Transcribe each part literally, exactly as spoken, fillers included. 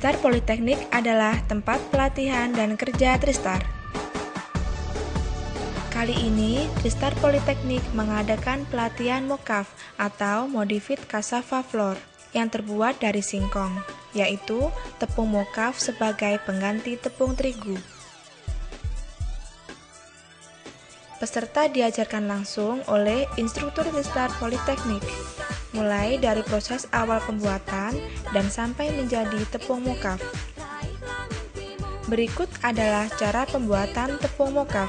Tristar Politeknik adalah tempat pelatihan dan kerja Tristar. Kali ini, Tristar Politeknik mengadakan pelatihan mocaf atau Modified Cassava Flour yang terbuat dari singkong, yaitu tepung mocaf sebagai pengganti tepung terigu. Peserta diajarkan langsung oleh instruktur Tristar Politeknik, mulai dari proses awal pembuatan dan sampai menjadi tepung mocaf. Berikut adalah cara pembuatan tepung mocaf.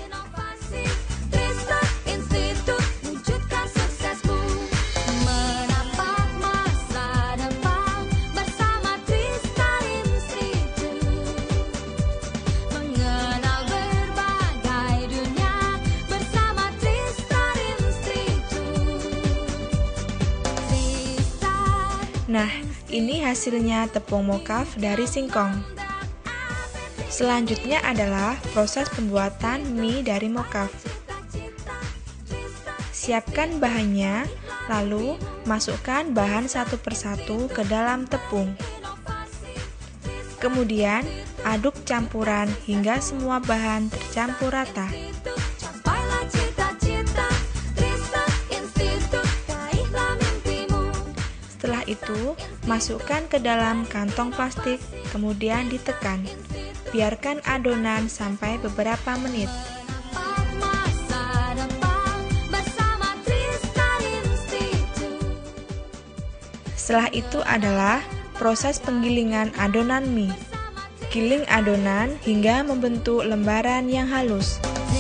Nah, ini hasilnya tepung mocaf dari singkong. Selanjutnya adalah proses pembuatan mie dari mocaf. Siapkan bahannya, lalu masukkan bahan satu persatu ke dalam tepung. Kemudian, aduk campuran hingga semua bahan tercampur rata. Setelah itu, masukkan ke dalam kantong plastik, kemudian ditekan. Biarkan adonan sampai beberapa menit. Setelah itu adalah proses penggilingan adonan mie. Giling adonan hingga membentuk lembaran yang halus.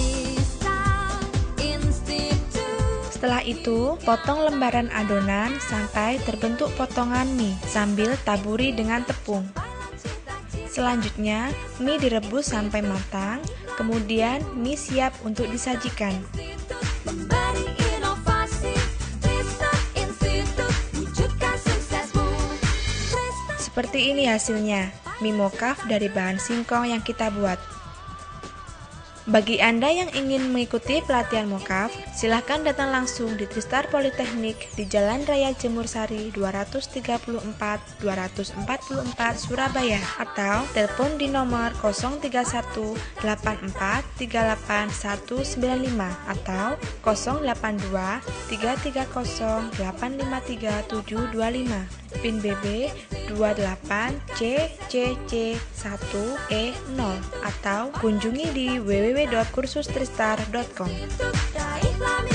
Setelah itu, potong lembaran adonan sampai terbentuk potongan mie sambil taburi dengan tepung. Selanjutnya, mie direbus sampai matang, kemudian mie siap untuk disajikan. Seperti ini hasilnya, mie mocaf dari bahan singkong yang kita buat. Bagi Anda yang ingin mengikuti pelatihan mocaf, silahkan datang langsung di Tristar Politeknik di Jalan Raya Jemur Sari dua ratus tiga puluh empat dua ratus empat puluh empat Surabaya atau telepon di nomor nol tiga satu delapan empat tiga delapan satu sembilan lima atau nol delapan dua tiga tiga nol delapan lima tiga tujuh dua lima. PIN B B dua delapan C C C satu E nol atau kunjungi di w w w titik kursus tristar titik com.